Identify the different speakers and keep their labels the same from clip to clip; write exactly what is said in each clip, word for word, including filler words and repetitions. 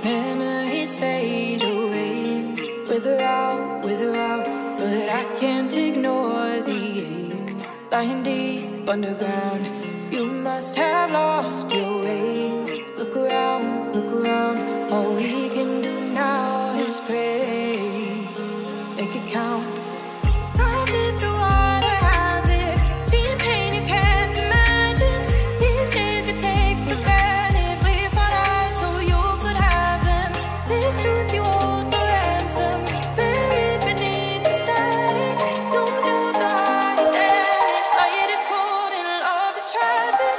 Speaker 1: Memories fade away, with or out, with or out, but I can't ignore the ache. Lying deep underground, you must have lost your way. Look around, look around, all we can do now is pray. Make it count. I've lived through what I have it, seen pain you can't imagine. These days you take for granted, we fought out so you could have them. This truth you hold for ransom, buried beneath the static. No doubt the heart is damaged, light is cold and love is tragic.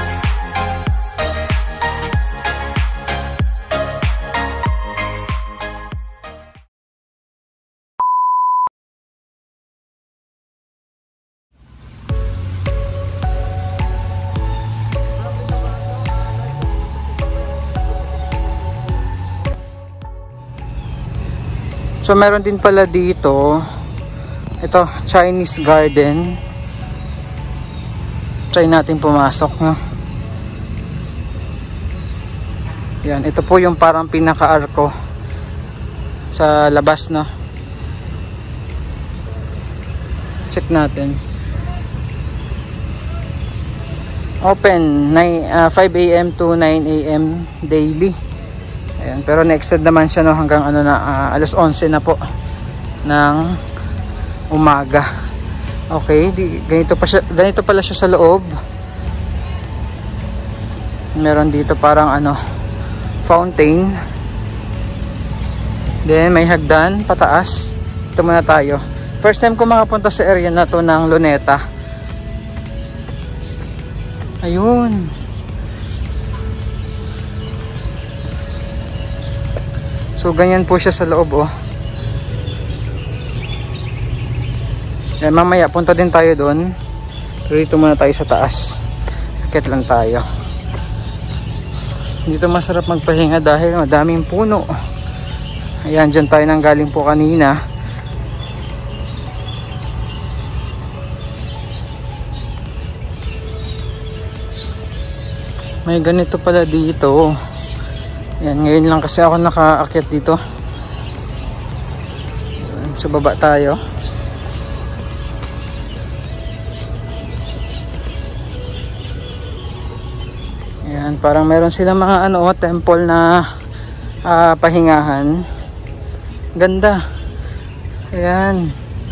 Speaker 2: So meron din pala dito, ito, Chinese garden. Try natin pumasok, no? Yan, ito po yung parang pinaka-arko sa labas, no? Check natin. Open five A M to nine A M daily. Ayan, pero na-extend naman siya, no, hanggang ano na, uh, alas onse na po ng umaga. Okay, di, ganito, pa siya, ganito pala siya sa loob. Meron dito parang ano, fountain. Then may hagdan pataas. Ito muna tayo. First time ko makapunta sa area na to ng Luneta. Ayun. So ganyan po siya sa loob, oh. Yan, mamaya punta din tayo doon. Pero dito muna tayo sa taas. Akit lang tayo. Dito masarap magpahinga dahil madaming puno. Ayan, dyan tayo nang galing po kanina. May ganito pala dito. Yan, ngayon lang kasi ako nakaakyat dito. Sa baba tayo. Yan, parang meron silang mga ano, temple na uh, pahingahan. Ganda. Ayan.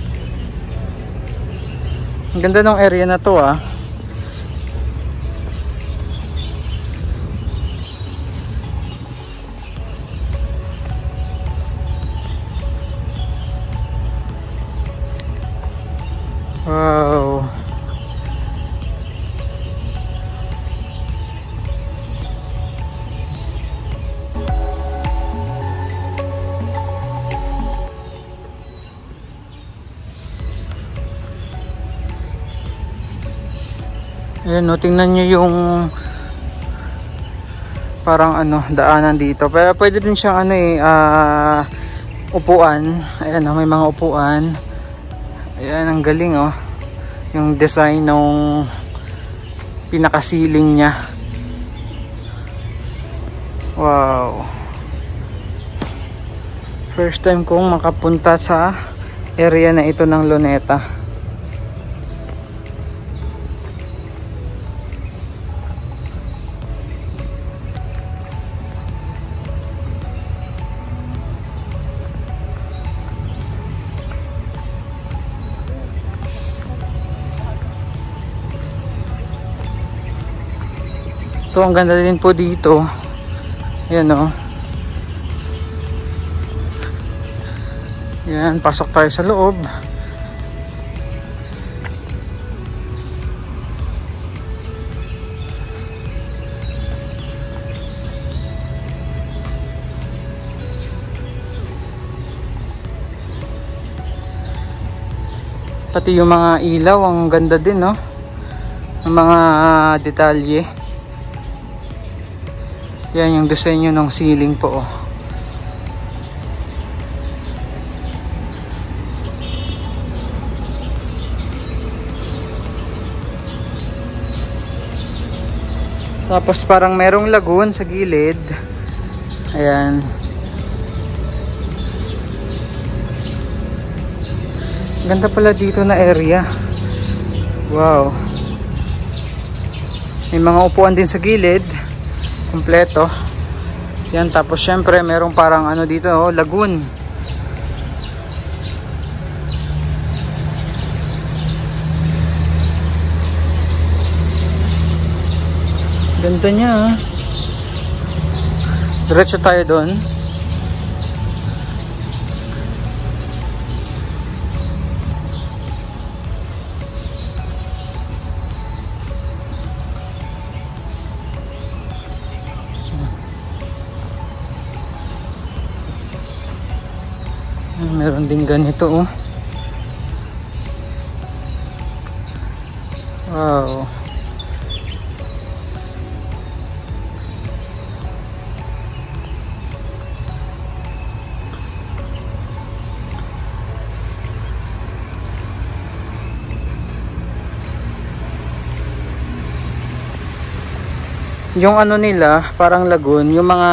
Speaker 2: Ang ganda ng area na to, ah. Wow. Ayan, no, tingnan nyo yung parang ano, daanan dito. Pero pwede din siyang ano eh, uh, upuan. Ayan, no, may mga upuan. Ayan, ang galing, oh. Yung design ng pinakasiling niya. Wow. First time kong makapunta sa area na ito ng Luneta. Ito, ang ganda din po dito. Ayan, o. Ayan, pasok tayo sa loob. Pati yung mga ilaw, ang ganda din, no? Ang mga uh, detalye. Yan yung disenyo ng ceiling po, oh. Tapos parang merong lagoon sa gilid. Ayan. Ganda pala dito na area. Wow. May mga upuan din sa gilid. Kompleto. Yan, tapos syempre merong parang ano dito, oh, lagoon. Ganda niya, ah. Diretso tayo doon. Meron din ganito, oh. Wow. Yung ano nila, parang lagoon, yung mga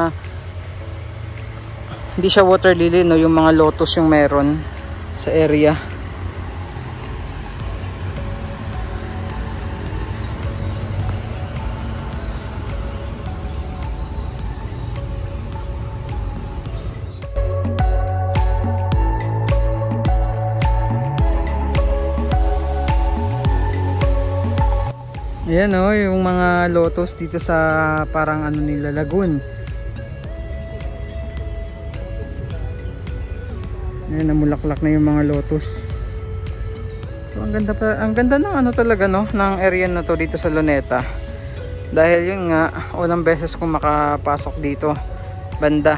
Speaker 2: hindi siya water lily, no, yung mga lotus yung meron sa area. Ayan, oh, yung mga lotus dito sa parang ano nila, lagoon. Ayan, namulaklak na yung mga lotus. So, ang ganda pa, ang ganda ng ano talaga, no, ng area na to dito sa Luneta. Dahil yun nga, unang beses kong makapasok dito banda.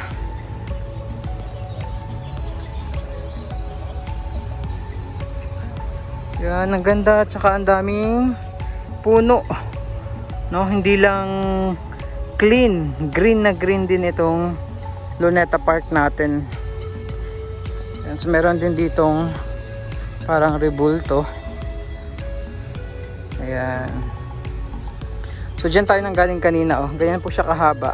Speaker 2: Yan, ang ganda at saka ang daming puno, no, hindi lang clean, green na green din itong Luneta Park natin. Yan, so meron din ditong parang rebulto. Ayan, so dyan tayo nang galing kanina, oh, ganyan po siya kahaba.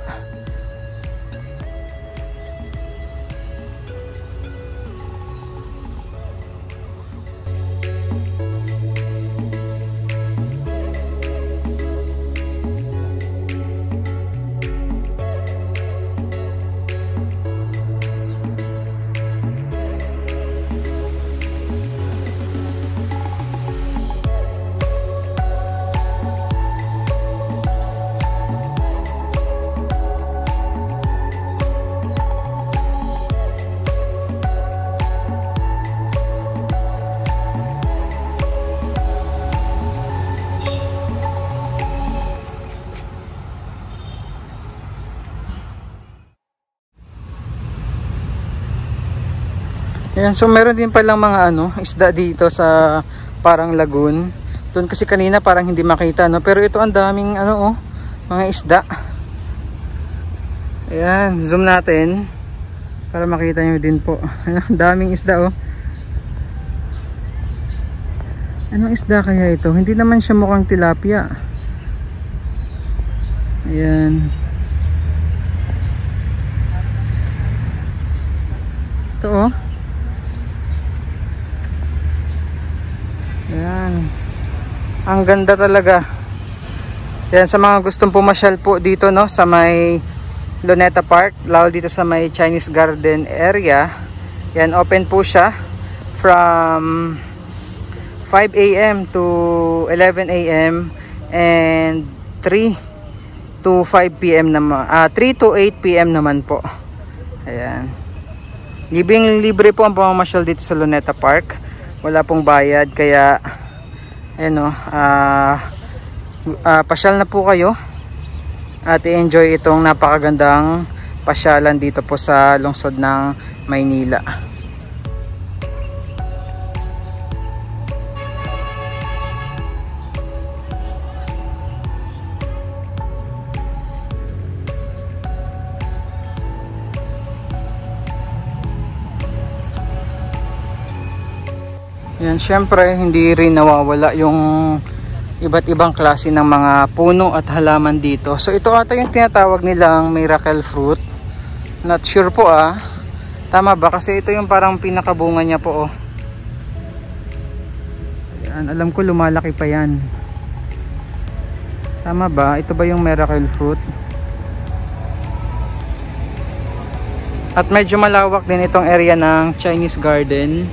Speaker 2: Ayan, so meron din palang mga ano, isda dito sa parang lagoon. Doon kasi kanina parang hindi makita, no? Pero ito ang daming ano, oh, mga isda. Ayan, zoom natin para makita nyo din po. Ang daming isda, oh. Anong isda kaya ito? Hindi naman siya mukhang tilapia. Ayan. Ito, oh. Ayan. Ang ganda talaga. Yan, sa mga gustong pumasyal po dito, no, sa may Luneta Park, lalo dito sa may Chinese Garden area. Yan, open po siya from five A M to eleven A M and three to five P M naman. Ah, three to eight P M naman po. Ayan. Libreng libre po ang pamamasyal dito sa Luneta Park. Wala pong bayad, kaya ayan, o, uh, uh, pasyal na po kayo at i-enjoy itong napakagandang pasyalan dito po sa lungsod ng Maynila. Yan, syempre hindi rin nawawala yung iba't ibang klase ng mga puno at halaman dito. So ito ata yung tinatawag nilang miracle fruit. Not sure po ah. Tama ba? Kasi ito yung parang pinakabunga niya po oh. Ayan, alam ko lumalaki pa yan. Tama ba? Ito ba yung miracle fruit? At medyo malawak din itong area ng Chinese garden.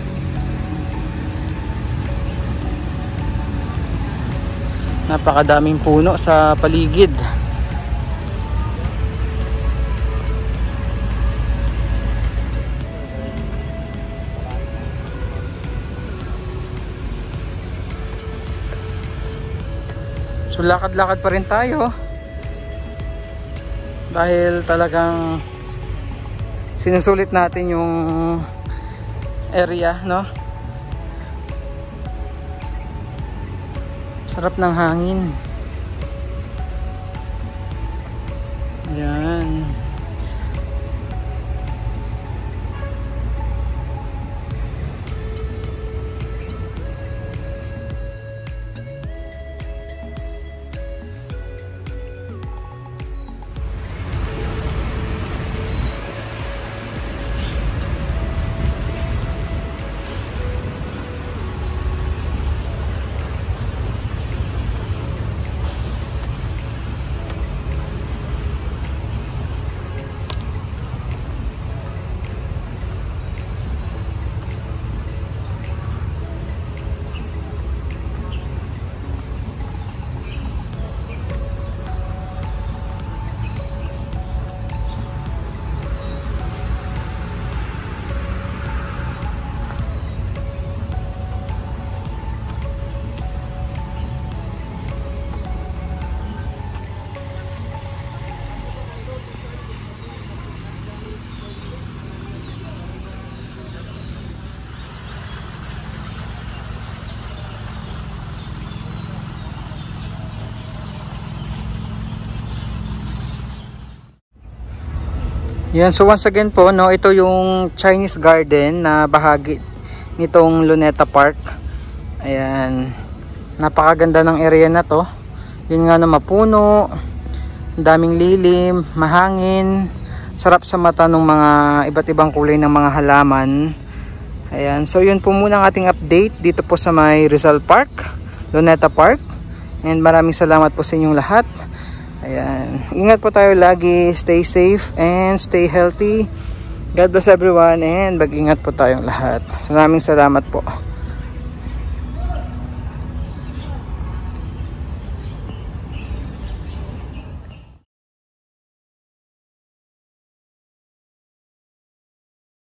Speaker 2: Napakadaming puno sa paligid. So lakad-lakad pa rin tayo dahil talagang sinusulit natin yung area, no? Sarap ng hangin. Ayan. Yan, so once again po, no, ito yung Chinese garden na bahagi nitong Luneta Park. Ayan, napakaganda ng area na to. Yun nga na mapuno, daming lilim, mahangin, sarap sa mata ng mga iba't ibang kulay ng mga halaman. Ayan, so yun po muna ang ating update dito po sa may Rizal Park, Luneta Park. And maraming salamat po sa inyong lahat. Ayan, ingat po tayo lagi, stay safe and stay healthy. God bless everyone and mag-ingat po tayong lahat. Maraming salamat po.